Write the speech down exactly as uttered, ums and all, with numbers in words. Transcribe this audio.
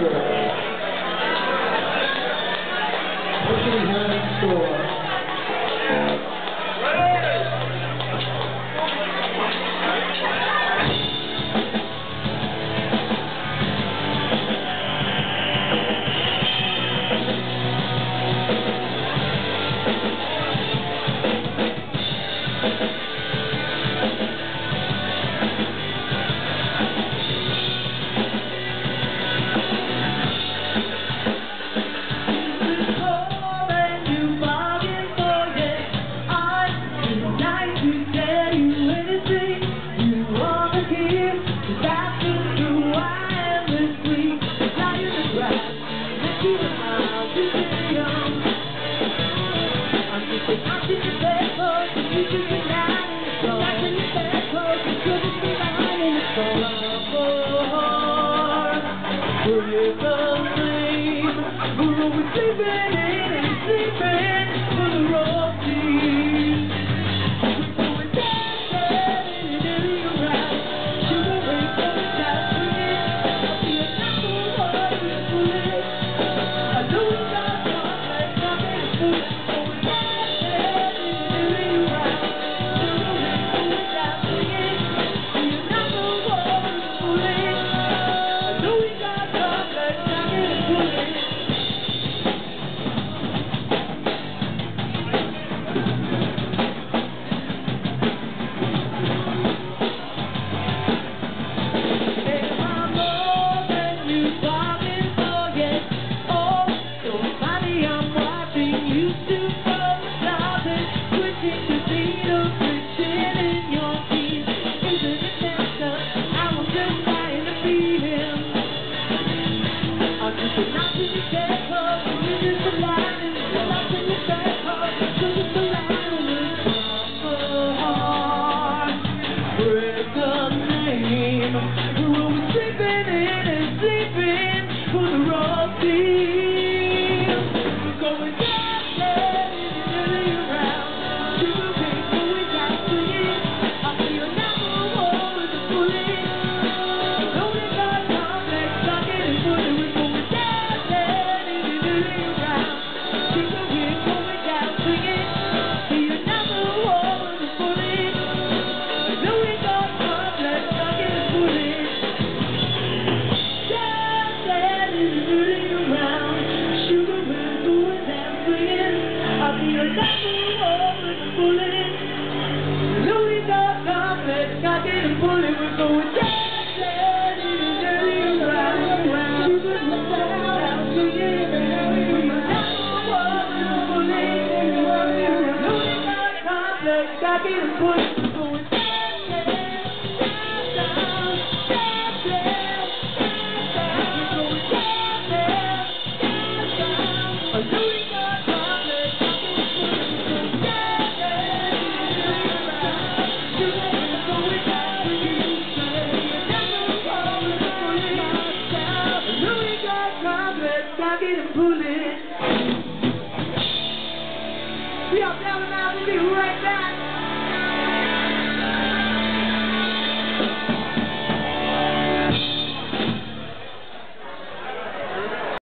Walker. What do we have in store? We're the same, we're always sleeping in and sleeping for the road team. We're going dancing and dancing around, sugar rain coming down swinging. We're not the one who's foolish. I know we got some legs, I can't fool. We're dancing and dancing around, sugar rain coming down swinging. We're not the one who's foolish. I know we got we're always sleeping in and sleeping for the road team. We're going dancing and around, sugar rain going down swinging. I'll be your number one with the bullet. Know we got complex, stuck in and bullet. We're going dancing and around, sugar rain going down swinging. Be your number one with the bullet. Know we got complex, stuck in and bullet. I'll be your number one with the bullet. Louis got complex, got get a bullet. We're going dancing in the dirty around, around. Sugar down, swinging. We're your number one with the bullet. Louis got complex, got get a bullet. We're going dancing, down, dancing, down. We're going dancing, down. Louis got complex. We are down and out, we'll be right back.